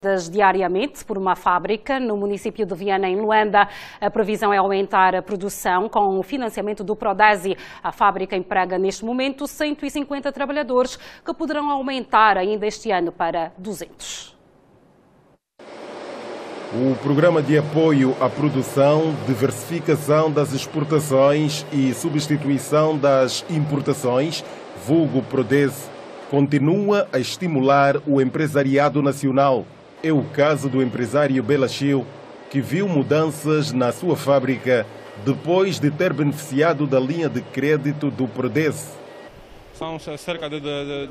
diariamente por uma fábrica no município de Viana, em Luanda. A previsão é aumentar a produção com o financiamento do Prodesi. A fábrica emprega neste momento 150 trabalhadores, que poderão aumentar ainda este ano para 200. O programa de apoio à produção, diversificação das exportações e substituição das importações, vulgo Prodesi, continua a estimular o empresariado nacional. É o caso do empresário Belachil, que viu mudanças na sua fábrica depois de ter beneficiado da linha de crédito do Prodesi. São cerca de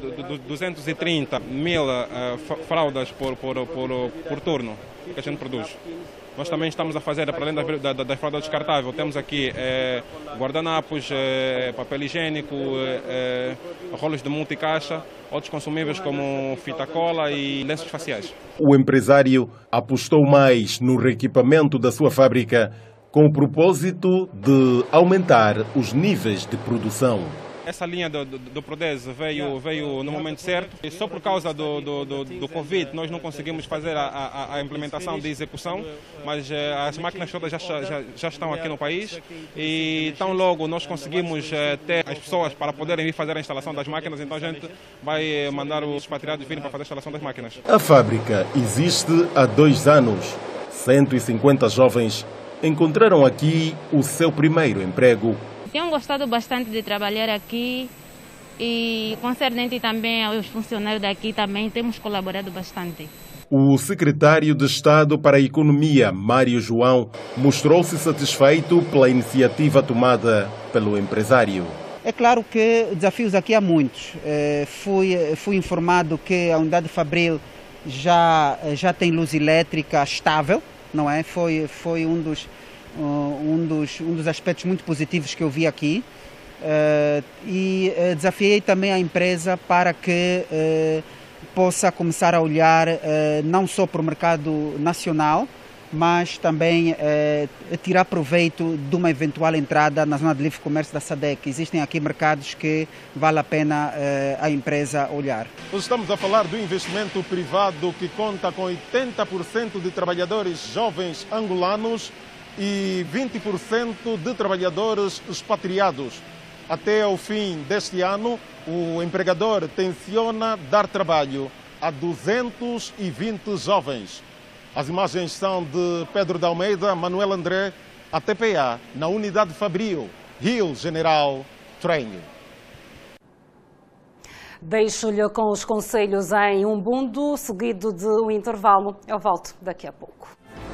230 mil fraldas por turno que a gente produz. Nós também estamos a fazer, para além da fralda descartável, temos aqui guardanapos, papel higiênico, rolos de multicaixa, outros consumíveis como fita cola e lenços faciais. O empresário apostou mais no reequipamento da sua fábrica com o propósito de aumentar os níveis de produção. Essa linha do Prodesi veio no momento certo. E só por causa do Covid nós não conseguimos fazer a implementação de execução, mas as máquinas todas já estão aqui no país e tão logo nós conseguimos ter as pessoas para poderem vir fazer a instalação das máquinas, então a gente vai mandar os expatriados virem para fazer a instalação das máquinas. A fábrica existe há 2 anos. 150 jovens encontraram aqui o seu primeiro emprego. Tenho gostado bastante de trabalhar aqui e, concernente também aos funcionários daqui, também temos colaborado bastante. O secretário de Estado para a Economia, Mário João, mostrou-se satisfeito pela iniciativa tomada pelo empresário. É claro que desafios aqui há muitos. Fui informado que a unidade Fabril já tem luz elétrica estável, não é? Foi um dos aspectos muito positivos que eu vi aqui e desafiei também a empresa para que possa começar a olhar não só para o mercado nacional, mas também tirar proveito de uma eventual entrada na zona de livre comércio da SADC. Existem aqui mercados que vale a pena a empresa olhar. Nós estamos a falar do investimento privado que conta com 80% de trabalhadores jovens angolanos e 20% de trabalhadores expatriados. Até ao fim deste ano, o empregador tenciona dar trabalho a 220 jovens. As imagens são de Pedro de Almeida, Manuel André, a TPA, na unidade Fabril, Rio General Training. Deixo-lhe com os conselhos em Umbundo, seguido de um intervalo. Eu volto daqui a pouco.